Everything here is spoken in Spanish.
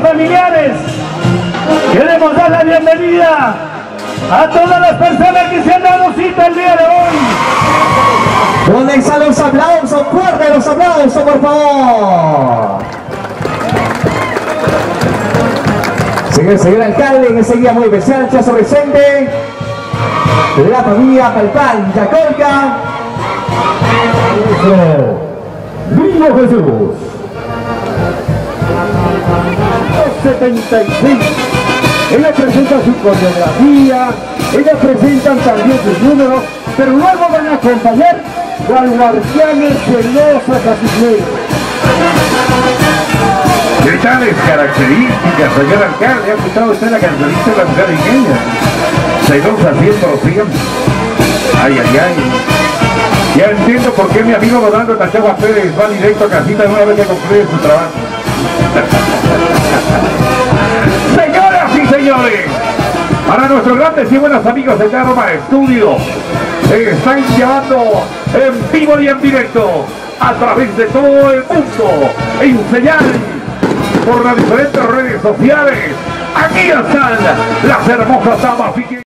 familiares, queremos dar la bienvenida a todas las personas que se han dado cita el día de hoy. ¿Dónde están los aplausos? Fuerte los aplausos, por favor. Señor alcalde, en ese día muy especial, Chazo Vicente, la familia Palpal, Yacolca. Niño Jesús. 76. Ella presenta su coreografía, ellas presentan también sus números, pero luego van a acompañar al Guardianes de los Acacisneros. ¿Qué tales características, señor alcalde? ¿Ha escuchado usted la cancionista de la mujer riqueña? Celosa 100%. Ay, ay, ay. Ya entiendo por qué mi amigo Rodando Tachagua Pérez va directo a casita una vez que concluye su trabajo. Señoras y señores, para nuestros grandes y buenos amigos de Roma Estudio, están llevando en vivo y en directo a través de todo el mundo, en señal por las diferentes redes sociales. Aquí están las hermosas damas.